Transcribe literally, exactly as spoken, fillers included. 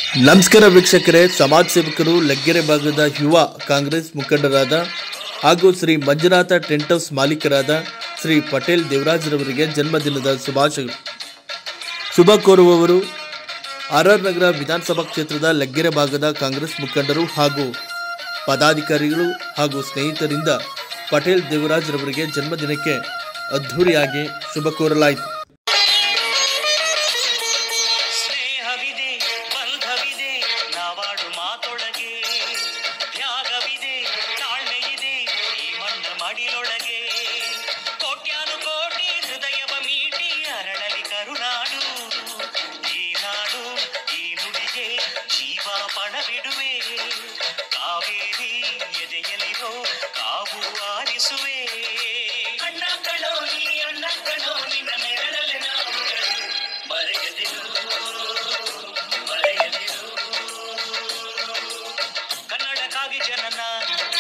ನಮಸ್ಕಾರ ವೀಕ್ಷಕರೇ, ಸಮಾಜ ಸೇವಕರು ಲಗ್ಗೆರೆ ಭಾಗದ ಯುವ ಕಾಂಗ್ರೆಸ್ ಮುಖಂಡರಾದ ಹಾಗೂ ಶ್ರೀ ಮಂಜುನಾಥ ಟೆಂಟ್ ಹೌಸ್ ಮಾಲೀಕರಾದ ಶ್ರೀ ಪಟೇಲ್ ದೇವರಾಜ್ರವರಿಗೆ ಜನ್ಮದಿನದ ಶುಭಾಶಯ ಶುಭ ಕೋರುವವರು ಆರ್ ಆರ್ ನಗರ ವಿಧಾನಸಭಾ ಕ್ಷೇತ್ರದ ಲಗ್ಗೆರೆ ಭಾಗದ ಕಾಂಗ್ರೆಸ್ ಮುಖಂಡರು ಹಾಗೂ ಪದಾಧಿಕಾರಿಗಳು ಹಾಗೂ ಸ್ನೇಹಿತರಿಂದ ಪಟೇಲ್ ದೇವರಾಜ್ರವರಿಗೆ ಜನ್ಮದಿನಕ್ಕೆ ಅದ್ಧೂರಿಯಾಗಿ ಶುಭ ಕೋರಲಾಯಿತು. ಮಾತೊಳಗೆ ತ್ಯಾಗವಿದೆ, ತಾಳ್ಮೆಯಿದೆ ಈ ಮಣ್ಣ ಮಡಿಲೊಳಗೆ. ಕೋಟ್ಯಾನು ಕೋಟಿ ಹೃದಯವ ಮೀಟಿ ಅರಳಲಿ ಕರುನಾಡು. ಈ ನಾಡು ಈ ನುಡಿಗೆ ಜೀವ ಪಣವಿಡುವೆ. ಕಾವೇರಿ ಎದೆಯಲಿರೋ ಕಾವು ಆರಿಸುವೆ. ಅಣ್ಣ ಕಣೋ ನೀ ಅಣ್ಣ ಕಣೋ ನಿನ್ನ ನೆರಳಲ್ಲಿ ನಾವು ಮರೆಯದಿರು ಮರೆಯದಿರು. ಕನ್ನಡಕ್ಕಾಗಿ ಜನನ